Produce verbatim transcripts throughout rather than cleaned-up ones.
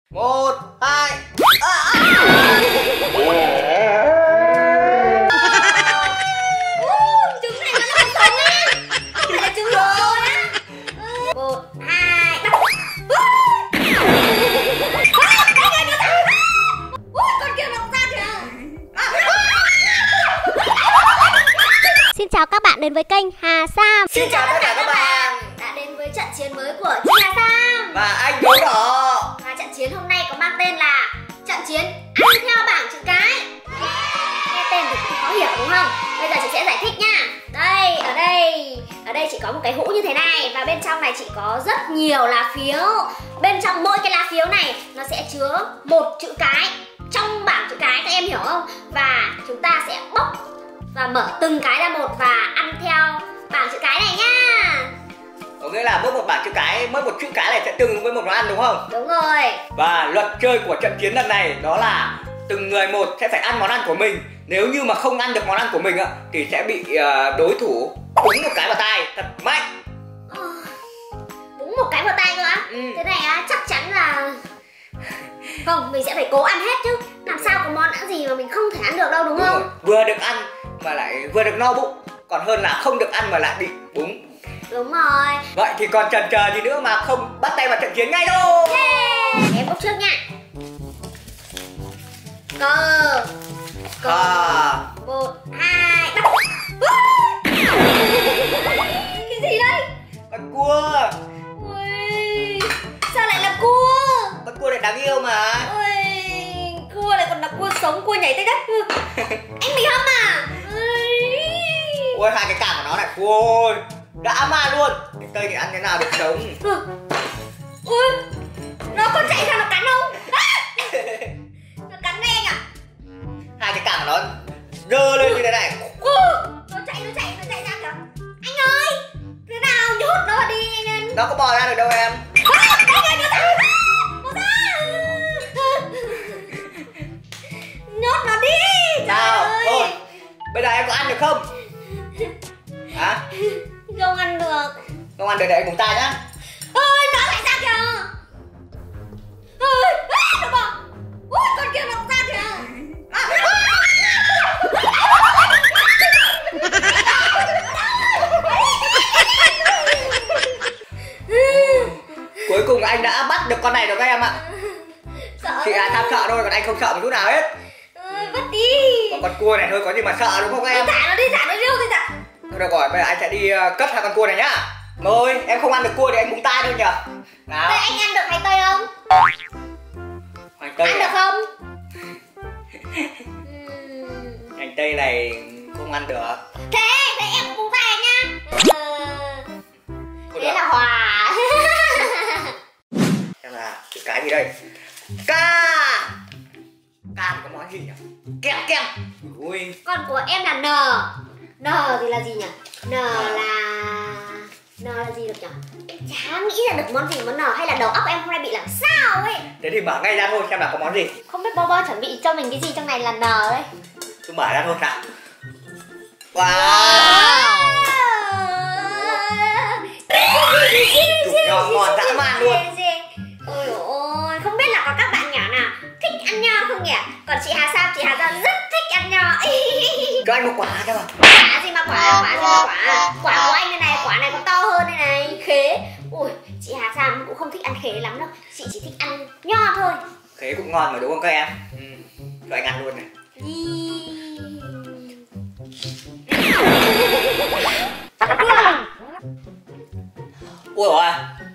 Một, hai. À, à. Trứng này nó là sống á, không phải là trứng rồi á. Một, hai, ba. Con kia nó ra kìa. Xin chào các bạn đến với kênh Hà Sam. Xin chào tất cả các bạn đã đến với trận chiến mới của chị Hà Sam và anh Đỗ Đỏ. Và trận chiến hôm nay có mang tên là trận chiến ăn theo bảng chữ cái. Nghe tên thì cũng khó hiểu đúng không? Bây giờ chị sẽ giải thích nha. Đây, ở đây Ở đây chị có một cái hũ như thế này. Và bên trong này chị có rất nhiều lá phiếu. Bên trong mỗi cái lá phiếu này nó sẽ chứa một chữ cái trong bảng chữ cái, các em hiểu không? Và chúng ta sẽ bóc và mở từng cái ra một và ăn theo bảng chữ cái này nha. Có nghĩa là mỗi một bảng chữ cái, mỗi một chữ cái này sẽ tương ứng với một món ăn đúng không? Đúng rồi. Và luật chơi của trận chiến lần này đó là từng người một sẽ phải ăn món ăn của mình. Nếu như mà không ăn được món ăn của mình thì sẽ bị uh, đối thủ búng một cái vào tai thật mạnh. Búng một cái vào tai cơ á? Ừ. Thế này á chắc chắn là không, mình sẽ phải cố ăn hết chứ. Làm sao có món ăn gì mà mình không thể ăn được đâu, đúng, đúng không? Rồi. Vừa được ăn mà lại vừa được no bụng, còn hơn là không được ăn mà lại bị búng. Đúng rồi. Vậy thì còn chần chờ gì nữa mà không bắt tay vào trận chiến ngay đâu. Yeah. Em bóc trước nha. Cờ. Cờ. Một, hai, ba. Cái gì đây? Con cua. Ui, sao lại là cua? Con cua này đáng yêu mà. Ui, cua này còn là cua sống, cua nhảy tới đất. Anh bị hâm à? Ui. Ôi, hai cái cảm của nó này. Ôi, đã ma luôn. Cái cây này ăn thế nào được sống. Ui, nó có chạy ra nó cắn không? Nó cắn đây anh ạ. Hai cái cảm của nó dơ lên như thế này. Ừ, nó chạy, nó chạy, nó chạy ra kìa. Anh ơi, thế nào nhốt nó đi anh. Nó có bò ra được đâu em. À, anh ơi, nó ra, nó ra. Nhốt nó đi. Nào, thôi, bây giờ em có ăn được không? Hả? Không ăn được. Không ăn được để anh búng tay nhá. Ôi, nó lại ra kìa. Ôi, nó bỏ. Ôi, con kia nó ra kìa. Cuối cùng anh đã bắt được con này rồi các em ạ. Sợ. Chị là tham sợ thôi, còn anh không sợ một chút nào hết. Ôi, bắt đi. Còn con cua này thôi có gì mà sợ đúng không các em? Thả nó đi, thả nó điêu thì thả. Thôi được rồi, bây giờ anh sẽ đi cất hai con cua này nhá. Thôi, em không ăn được cua thì anh búng tay thôi nhở. Nào. Vậy anh ăn được hành tây không? Hành tây ăn được không? Hành tây này không ăn được. Thế, thế em cũng búng tay nhá. Ừ. Thế là hòa. Xem là chữ cái gì đây? Ca. Ca thì có món gì nhỉ? Kem kem. Ui. Còn của em là N. N thì là gì nhỉ? N là... N là gì được nhỉ? Em chả nghĩ ra được món gì món N. Hay là đầu óc em hôm nay bị làm sao ấy. Thế thì mở ngay ra thôi xem là có món gì. Không biết Bo Bo chuẩn bị cho mình cái gì trong này là N đấy. Cứ mở ra thôi nào. Wow. Chụp nho ngon dã man luôn. Ôi ôi, không biết là có các bạn nhỏ nào thích ăn nho không nhỉ? Còn chị Hà Sam, chị Hà Sam rất thích ăn nho. Cho anh một quả cho mà. Quả gì mà quả, quả gì mà quả. Quả của anh đây này, quả này còn to hơn đây này. Khế. Ui, chị Hà Sam cũng không thích ăn khế lắm đâu. Chị chỉ thích ăn nho thôi. Khế cũng ngon mà đúng không các em? Ừ. Cho anh ăn luôn này. Ui ôi.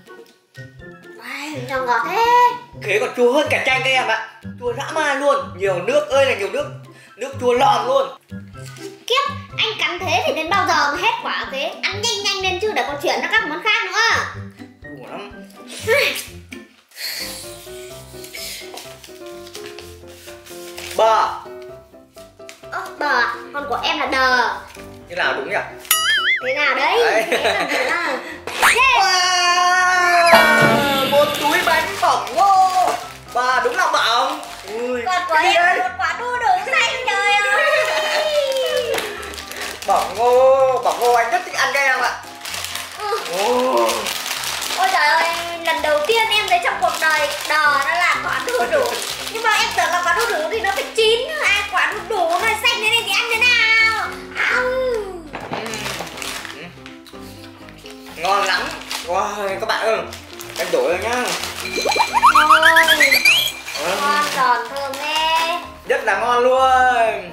Cho ngọt thế. Khế còn chua hơn cả chanh các em ạ. Chua dã man luôn. Nhiều nước ơi là nhiều nước. Nước chua lòm luôn. Kiếp, anh cắn thế thì đến bao giờ mới hết quả khế? Ăn nhanh nhanh lên chứ để còn chuyển sang các món khác nữa. Ủa lắm. Bờ. Ơ, bờ, còn của em là đờ. Như nào đúng nhỉ? Thế nào đấy? Đấy. Thế là wow, một túi bánh bỏng ngô. Và đúng là bỏng. Ui, còn của em là một quả đu đủ xanh, trời ơi. Bỏng ngô, bỏng ngô anh rất thích ăn các em ạ. Ừ. Ôi trời ơi, lần đầu tiên em thấy trong cuộc đời đờ nó là quả đu ngon luôn.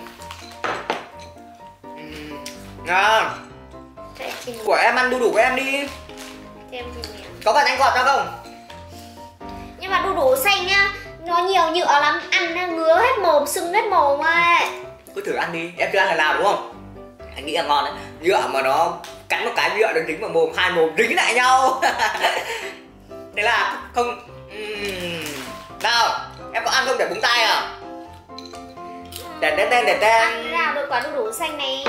Uhm, ngon. Của em ăn đu đủ của em đi. Có cần anh gọt ra không? Nhưng mà đu đủ xanh nhá, nó nhiều nhựa lắm, ăn nó ngứa hết mồm, sưng hết mồm ấy. Cứ thử ăn đi, em chưa ăn lần nào đúng không? Anh nghĩ là ngon đấy. Nhựa mà nó cắn một cái nhựa nó dính vào mồm, hai mồm dính lại nhau. Thế là không. Uhm. Nào, em có ăn không để búng tay à? Đèn đèn đèn đèn đèn. Ăn nào được quả đu đủ xanh này.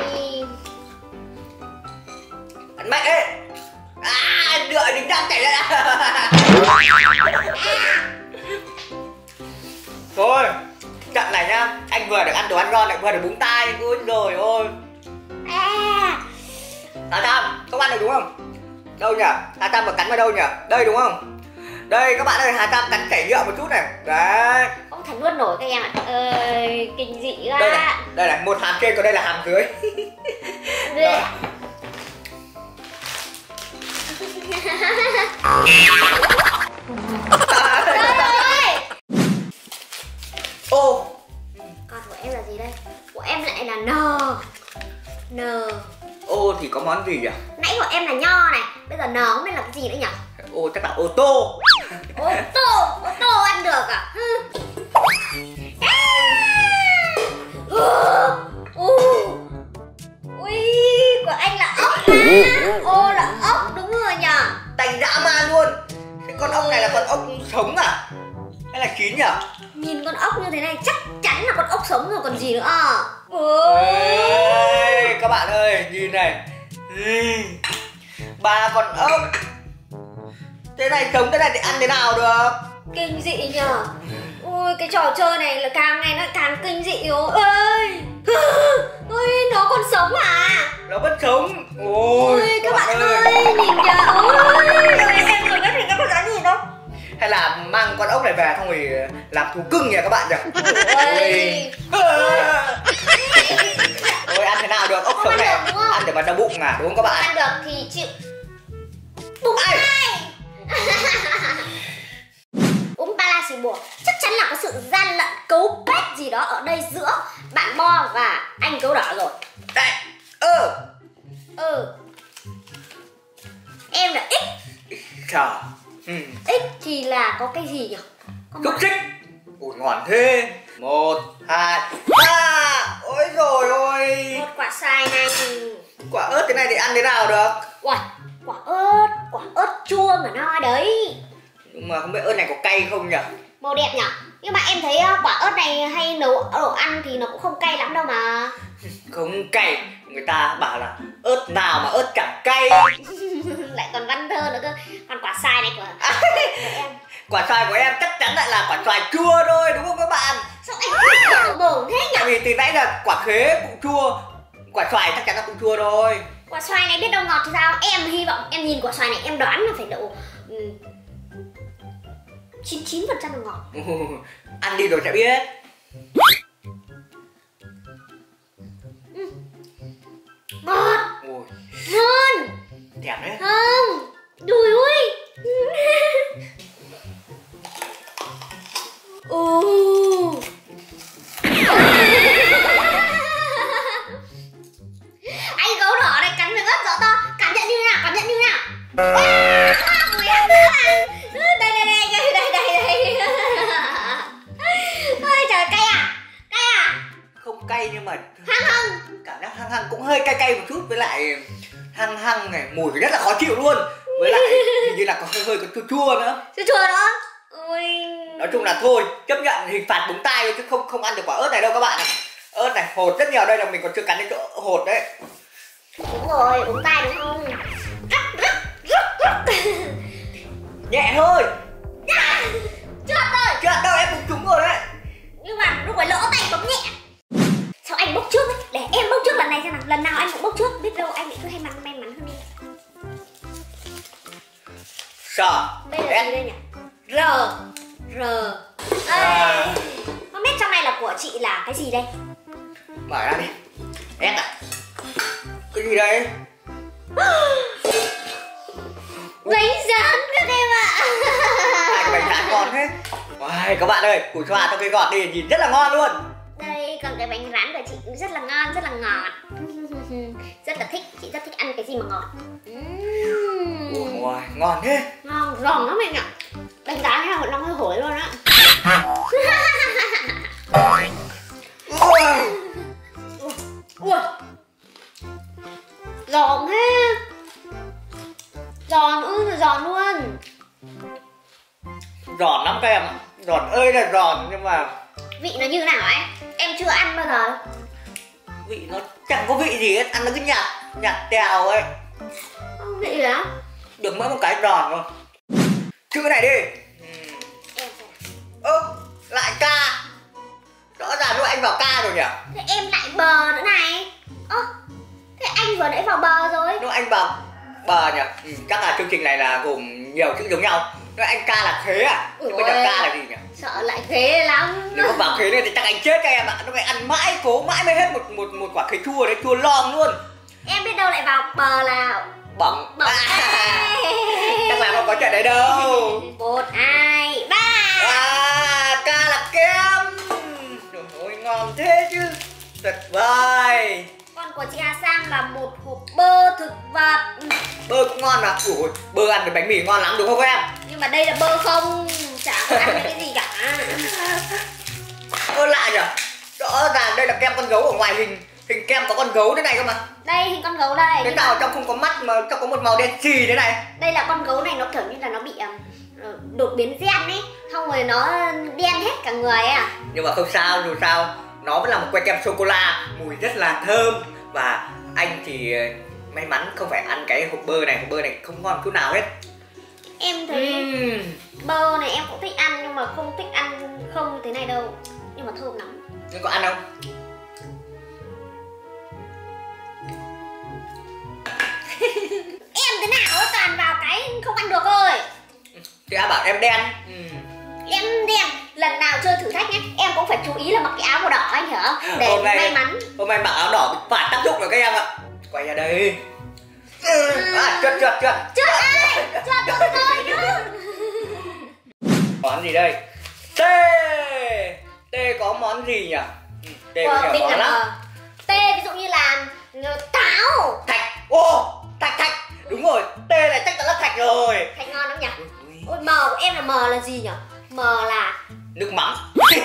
Ăn mạnh ấy. À, nhựa dính răng chảy ra. Thôi, trận này nhá, anh vừa được ăn đồ ăn ngon lại vừa được búng tay. Ôi rồi ôi. À. Hà Tam, không ăn được đúng không? Đâu nhỉ? Hà Tam vừa cắn vào đâu nhỉ? Đây đúng không? Đây các bạn ơi, Hà Tam cắn chảy nhựa một chút này. Đấy. Không thể nuốt nổi các em ạ. Ơi, kinh dị quá. Đây này, đây này, một hàm trên còn đây là hàm dưới. Rồi. Trời ơi. Ô. Con của em là gì đây? Của em lại là N. N. Ô thì có món gì nhỉ? Nãy của em là nho này, bây giờ N không biết là cái gì nữa nhỉ? Ô chắc là ô tô. Ô tô, ô tô ăn được à? Ui, của anh là ốc mà. Ô là ốc, đúng rồi nhỉ? Tành dã man luôn. Thế con ốc này là con ốc sống à? Hay là chín nhỉ? Nhìn con ốc như thế này chắc chắn là con ốc sống rồi còn gì nữa à? Ê, các bạn ơi, nhìn này. Ba con ốc. Thế này sống thế này thì ăn thế nào được? Kinh dị nhờ. Ui, cái trò chơi này là càng ngày nó càng kinh dị rồi. Ơi, ôi, nó còn sống à? Nó vẫn sống. Ôi, Ôi, các, các bạn, bạn ơi, ơi, nhìn kìa. Ôi, em rồi biết thì các bạn dám nhìn không? Hay là mang con ốc này về xong rồi làm thú cưng nhỉ các bạn nhỉ? Ôi. Ôi, ăn thế nào được? Ốc sống này ăn để mà đau bụng à, đúng không các bạn? Ăn được thì chịu bụng tay. Uống Palasibo chắc chắn là có sự gian lận cấu kết gì đó ở đây giữa bạn Bo và anh Gấu Đỏ rồi. Đây, ơ, ừ, em là X. Trời, ừ. X thì là có cái gì nhỉ? Xúc xích. Ủa ngon thế. Một, hai, ba. Ôi rồi ôi. Một quả xoài này. Quả ớt thế này thì ăn thế nào được? Uầy, quả ớt, quả ớt chua mà no đấy. Nhưng mà không biết ớt này có cay không nhỉ? Màu đẹp nhỉ? Nhưng mà em thấy quả ớt này hay nấu đồ ăn thì nó cũng không cay lắm đâu mà. Không cay. Người ta bảo là ớt nào mà ớt chẳng cay. Lại còn văn thơ nữa cơ. Còn quả xoài này của, à, của em. Quả xoài của em chắc chắn lại là quả xoài chua thôi, đúng không các bạn? Sao anh cứ bổ thế nhỉ? Tại vì từ nãy giờ quả khế cũng chua, quả xoài chắc chắn là cũng chua thôi. Quả xoài này biết đâu ngọt thì sao? Em hy vọng em nhìn quả xoài này em đoán là phải độ chín mươi chín phần trăm là ngọt. Ăn đi rồi sẽ biết. Ừ. Ngọt. Ôi. Ngon. Đẹp đấy. Không. Đùi ui. Ồ. Anh Gấu Đỏ này cắn miếng ớt rõ to. Cảm nhận như nào? Cảm nhận như nào? Mùi ăn nữa à? Đây đây đây đây đây đây đây. Ôi trời, cay à? Cay à? Không cay nhưng mà hăng hăng. Cảm giác hăng hăng cũng hơi cay cay một chút, với lại hăng hăng này, mùi rất là khó chịu luôn. Với lại hình như là có hơi hơi có chua chua nữa. Chua chua nữa. Ôi. Nói chung là thôi, chấp nhận hình phạt búng tay thôi chứ không không ăn được quả ớt này đâu các bạn ạ. Ớt này hột rất nhiều, đây là mình còn chưa cắn đến chỗ hột đấy. Đúng rồi, búng tay đúng không? Nhẹ thôi. Trượt rồi. Trượt đâu, em búng trúng rồi đấy. Nhưng mà lúc phải lỗ tay bấm nhẹ. Sao anh bốc trước ấy? Để em bốc trước lần này xem nào. Lần nào anh cũng bốc trước, biết đâu anh lại cứ hay mắn may mắn hơn em. Sợ. Đây là gì đây nhỉ? R. R. Đây. Không biết trong này là của chị là cái gì đây? Mở ra đi. S à? Cái gì đây? Bánh rán các em ạ. Hai cái bánh rán ngon thế. Wow, các bạn ơi, củ xoa trong cái gọt đi nhìn rất là ngon luôn. Đây còn cái bánh rán của chị cũng rất là ngon, rất là ngọt. Rất là thích, chị rất thích ăn cái gì mà ngọt. Uhm. Ôi, ngon thế. Ngon, giòn lắm anh ạ. Bánh rán hay là nó hơi hổi luôn á. Ui. Ui. Giòn thế. Giòn ư là giòn luôn. Giòn lắm các em ạ. Giòn ơi là giòn nhưng mà vị nó như nào ấy? Em chưa ăn bao giờ. vị nó chẳng có vị gì hết, ăn nó cứ nhạt, nhạt tèo ấy. Không vị gì đó. Được mỗi một cái giòn thôi. Chữ cái này đi. Ơ, ừ, lại ca. Rõ ràng lúc anh vào ca rồi nhỉ? Thế em lại bờ nữa này. Ơ, thế anh vừa nãy vào bờ rồi. Lúc anh vào bờ nhỉ? Ừ, chắc là chương trình này là gồm nhiều chữ giống nhau. Lúc anh ca là khế à? Ui Chứ bây giờ ca là gì nhỉ? Sợ lại khế lắm. Nếu mà vào khế này thì chắc anh chết các em ạ. Nó phải ăn mãi, cố mãi mới hết một một một quả khế chua đấy, chua lom luôn. Em biết đâu lại vào bờ là Bỏng. bỏng. À, chắc là không có chuyện đấy đâu. Một, hai, ba. À, ca là kem. Ôi ngon thế chứ. Tuyệt vời. Còn của chị Hà Sang là một hộp bơ thực vật. Bơ cũng ngon mà. Ủa, bơ ăn với bánh mì ngon lắm đúng không em? Nhưng mà đây là bơ không, chả có ăn cái gì cả. Ơ lạ nhỉ? Rõ ràng đây là kem con gấu, ở ngoài hình hình kem có con gấu thế này cơ mà. Đây hình con gấu đây. Thế nào mà... trong không có mắt mà trong có một màu đen xì thế này. Đây là con gấu này nó kiểu như là nó bị uh, đột biến gen ấy, không rồi nó đen hết cả người ấy à. Nhưng mà không sao, dù sao nó vẫn là một que kem sô cô la, mùi rất là thơm. Và anh thì may mắn không phải ăn cái hộp bơ này, hộp bơ này không ngon chút nào hết. Em thấy uhm. bơ này em cũng thích ăn nhưng mà không thích ăn không như thế này đâu. Nhưng mà thơm lắm. Nhưng có ăn không? Em thế nào toàn vào cái không ăn được rồi. Thì đã bảo em đen. Ừ. Em đen, lần nào chơi thử thách nhé em cũng phải chú ý là mặc cái áo màu đỏ anh hiểu không? Để hôm nay, may mắn. Hôm nay mặc áo đỏ bị phạt tác dụng rồi các em ạ. Quay ra đây. Ừ. À, trượt trượt trượt. Trượt ai? Trượt tôi thôi nữa. Món gì đây? T. T có món gì nhỉ? T có nhiều món lắm. T ví dụ như là táo. Thạch. Ô, thạch thạch. Đúng rồi, T này chắc chắn là thạch rồi. Thạch ngon lắm nhỉ? Ôi M của em là M là gì nhỉ? M là nước mắm.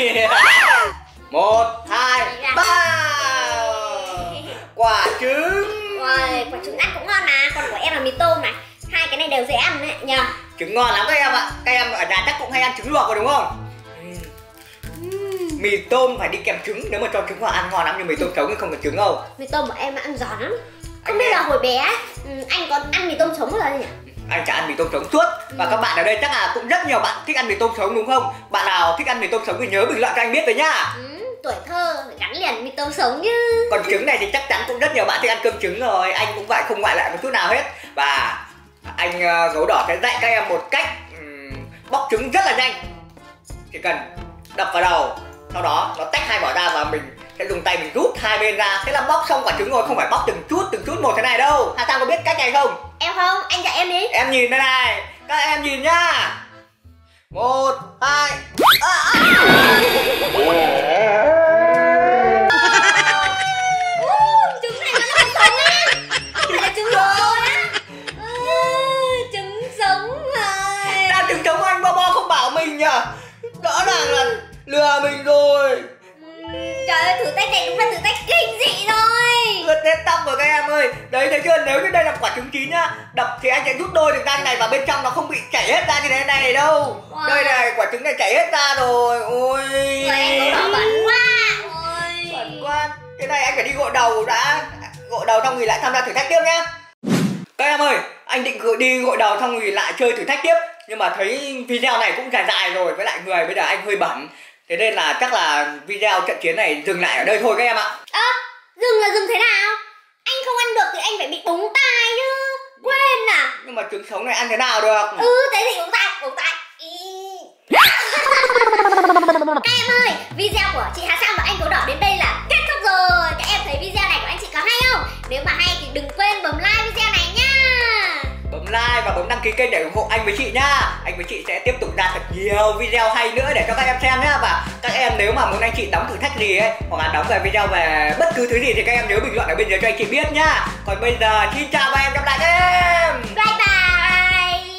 Một, hai, ba. Quả trứng. Ôi, quả trứng ăn cũng ngon mà. Còn của em là mì tôm này. Hai cái này đều dễ ăn đấy nhờ. Trứng ngon lắm các em ạ. Các em ở nhà chắc cũng hay ăn trứng luộc rồi đúng không? uhm. Mì tôm phải đi kèm trứng. Nếu mà cho trứng vào ăn ngon lắm. Nhưng mì tôm sống thì không có trứng đâu. Mì tôm của em ăn giòn lắm. Không anh biết em... là hồi bé anh có ăn mì tôm sống bao giờ nhỉ? Anh chả ăn mì tôm sống suốt. Và ừ. các bạn ở đây chắc là cũng rất nhiều bạn thích ăn mì tôm sống đúng không? Bạn nào thích ăn mì tôm sống thì nhớ bình luận cho anh biết với nhá. Ừ, tuổi thơ gắn liền mì tôm sống chứ. Còn trứng này thì chắc chắn cũng rất nhiều bạn thích ăn cơm trứng rồi. Anh cũng vậy, không ngoại lệ một chút nào hết. Và anh uh, gấu đỏ sẽ dạy các em một cách um, bóc trứng rất là nhanh. Chỉ cần đập vào đầu, sau đó nó tách hai vỏ ra và mình sẽ dùng tay mình rút hai bên ra. Thế là bóc xong quả trứng rồi, không phải bóc từng chút từng chút một thế này đâu. Hà Sang có biết cách này không? Em không, anh dạy em đi. Em nhìn đây này, các em nhìn nhá. Một, hai. À, à. uh, trứng này nó là sống á, không phải là trứng rồi á. uh, Trứng sống rồi. Đã trứng sống anh bo bo không bảo mình nhỉ? Rõ ràng là lừa mình rồi. Trời ơi, thử thách này đúng là thử thách kinh dị rồi. Ướt hết tóc rồi các em ơi. Đấy thấy chưa, nếu như đây là quả trứng chín nhá, đập thì anh sẽ rút đôi được ra như này và bên trong nó không bị chảy hết ra như thế này đâu. Wow. Đây này, quả trứng này chảy hết ra rồi. Ôi người anh gấu đỏ bẩn quá. Ôi bẩn quá. Thế này anh phải đi gội đầu đã. Gội đầu xong rồi lại tham gia thử thách tiếp nhá. Các em ơi, anh định đi gội đầu xong rồi lại chơi thử thách tiếp. Nhưng mà thấy video này cũng dài dài rồi, với lại người bây giờ anh hơi bẩn. Thế nên là chắc là video trận chiến này dừng lại ở đây thôi các em ạ. Ơ, à, dừng là dừng thế nào? Anh không ăn được thì anh phải bị búng tai chứ. Quên à? Nhưng mà trứng sống này ăn thế nào được? Ừ, thế thì búng tai, búng tai. Các em ơi, video của chị Hà Sang và anh gấu đỏ đến đây là kết thúc rồi. Các em thấy video này của anh chị có hay không? Nếu mà hay thì đừng quên bấm like video này nha. Bấm like và bấm đăng ký ký kênh để ủng hộ anh với chị nhá. Anh với chị sẽ tiếp tục ra thật nhiều video hay nữa để cho các em xem nhá. Và các em nếu mà muốn anh chị đóng thử thách gì ấy, hoặc là đóng về video về bất cứ thứ gì thì các em nhớ bình luận ở bên dưới cho anh chị biết nhá. Còn bây giờ xin chào và hẹn gặp lại nhé.